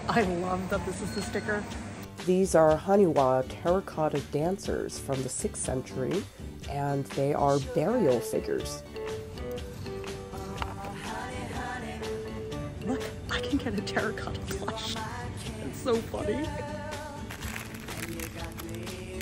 I love that this is the sticker. These are Haniwa terracotta dancers from the 6th century, and they are burial figures. Look, I can get a terracotta plush. It's so funny.